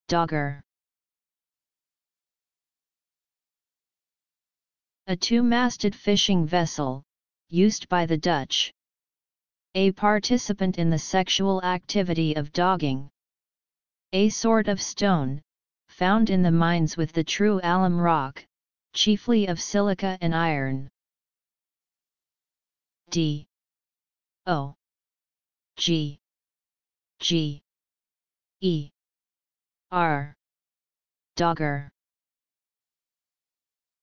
Dogger. A two-masted fishing vessel, used by the Dutch. A participant in the sexual activity of dogging. A sort of stone, found in the mines with the true alum rock, chiefly of silica and iron. D O G G E R. Dogger.